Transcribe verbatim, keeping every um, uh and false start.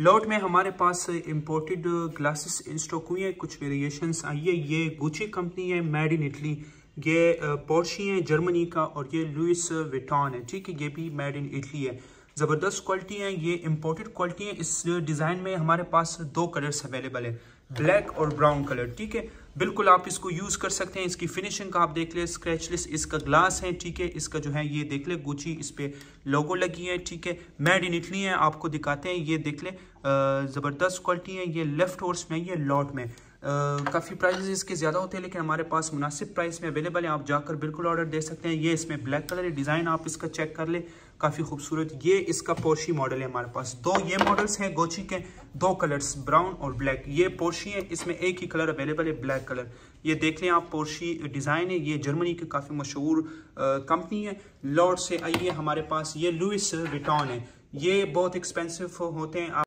Lot में हमारे पास इंपोर्टेड ग्लासेस इन स्टॉक हुई है, कुछ वेरिएशंस आई है। ये गुची कंपनी है, मेड इन इटली। ये पोर्शी है जर्मनी का, और ये लुइस विटॉन है, ठीक है, ये भी मेड इन इटली है। ज़बरदस्त क्वालिटी है, ये इंपोर्टेड क्वालिटी है। इस डिज़ाइन में हमारे पास दो कलर्स अवेलेबल है, ब्लैक और ब्राउन कलर, ठीक है। बिल्कुल आप इसको यूज़ कर सकते हैं। इसकी फिनिशिंग का आप देख ले, स्क्रैचलेस इसका ग्लास है, ठीक है। इसका जो है ये देख ले, गुची इस पे लोगो लगी है, ठीक है। मेड इन इटली है, आपको दिखाते हैं, ये देख ले, ज़बरदस्त क्वालिटी है। ये लेफ्ट हॉर्स में, ये लॉट में काफ़ी प्राइसेस इसके ज़्यादा होते हैं, लेकिन हमारे पास मुनासिब प्राइस में अवेलेबल है। आप जाकर बिल्कुल ऑर्डर दे सकते हैं। ये इसमें ब्लैक कलर है, डिज़ाइन आप इसका चेक कर ले, काफ़ी खूबसूरत। ये इसका पोर्शी मॉडल है हमारे पास। दो ये मॉडल्स हैं गोची के, दो कलर्स ब्राउन और ब्लैक। ये पोर्शी है, इसमें एक ही कलर अवेलेबल है, ब्लैक कलर। ये देख लें आप, पोर्शी डिज़ाइन है। ये जर्मनी की काफ़ी मशहूर कंपनी है। लॉट से आई है हमारे पास। ये लुइस विटॉन है, ये बहुत एक्सपेंसिव होते हैं।